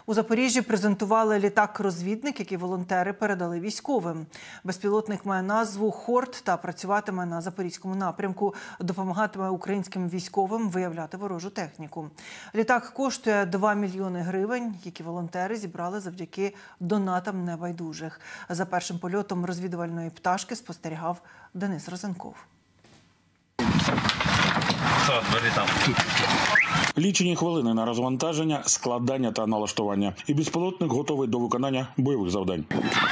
У Запоріжжі презентували літак-розвідник, який волонтери передали військовим. Безпілотник має назву «Хорт» та працюватиме на Запорізькому напрямку. Допомагатиме українським військовим виявляти ворожу техніку. Літак коштує 2 мільйони гривень, які волонтери зібрали завдяки донатам небайдужих. За першим польотом розвідувальної пташки спостерігав Денис Розенков. Лічені хвилини на розвантаження, складання та налаштування. І безпілотник готовий до виконання бойових завдань.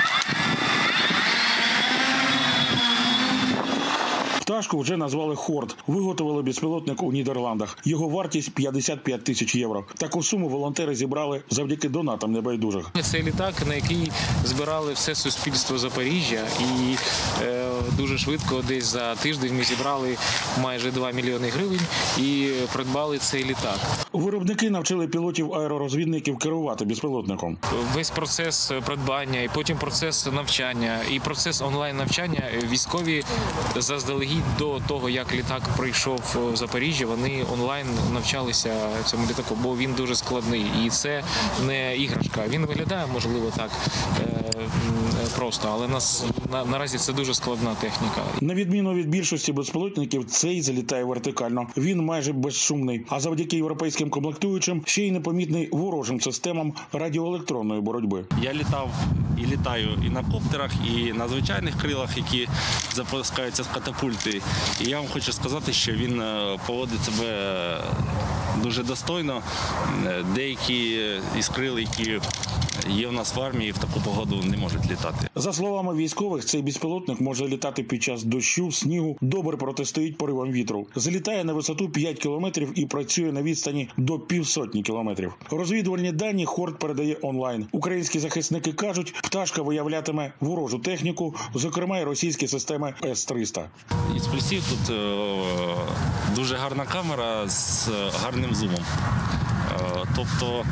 Пташку вже назвали «Хорт». Виготовили безпілотник у Нідерландах. Його вартість – 55 тисяч євро. Таку суму волонтери зібрали завдяки донатам небайдужих. Це літак, на який збирали все суспільство Запоріжжя. І дуже швидко, десь за тиждень, ми зібрали майже 2 мільйони гривень і придбали цей літак. Виробники навчили пілотів-аеророзвідників керувати безпілотником. Весь процес придбання, і потім процес навчання, і процес онлайн-навчання військові заздалегідь до того, як літак прийшов в Запоріжжя, вони онлайн навчалися цьому літаку, бо він дуже складний. І це не іграшка. Він виглядає, можливо, так просто, але наразі це дуже складна техніка. На відміну від більшості безпілотників, цей залітає вертикально. Він майже безшумний, а завдяки європейським комплектуючим ще й непомітний ворожим системам радіоелектронної боротьби. Я літав і літаю і на коптерах, і на звичайних крилах, які запускаються з катапульти. І я вам хочу сказати, що він поводить себе дуже достойно. Деякі із крил, які є в нас в армії, в таку погоду не можуть літати. За словами військових, цей безпілотник може літати під час дощу, снігу, добре протистоїть поривам вітру. Залітає на висоту 5 кілометрів і працює на відстані до 150 кілометрів. Розвідувальні дані «Хорт» передає онлайн. Українські захисники кажуть, пташка виявлятиме ворожу техніку, зокрема і російські системи С-300. Із плюсів тут дуже гарна камера з гарним зумом. Тобто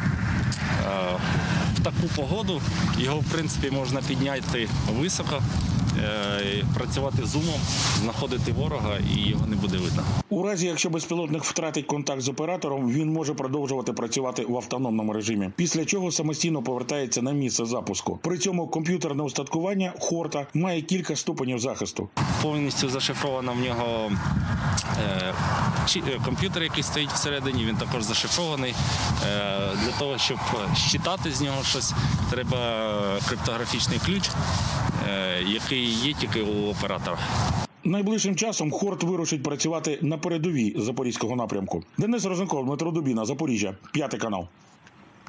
в таку погоду його, в принципі, можна підняти високо, працювати зумом, знаходити ворога і його не буде видно. У разі, якщо безпілотник втратить контакт з оператором, він може продовжувати працювати в автономному режимі, після чого самостійно повертається на місце запуску. При цьому комп'ютерне устаткування «Хорта» має кілька ступенів захисту. Повністю зашифровано в нього комп'ютер, який стоїть всередині, він також зашифрований. Для того, щоб считати з нього щось, треба криптографічний ключ, який є тільки у оператора. Найближчим часом «Хорт» вирушить працювати на передовій Запорізького напрямку. Денис Розенков, Дмитро Дубіна, Запоріжжя, 5 канал.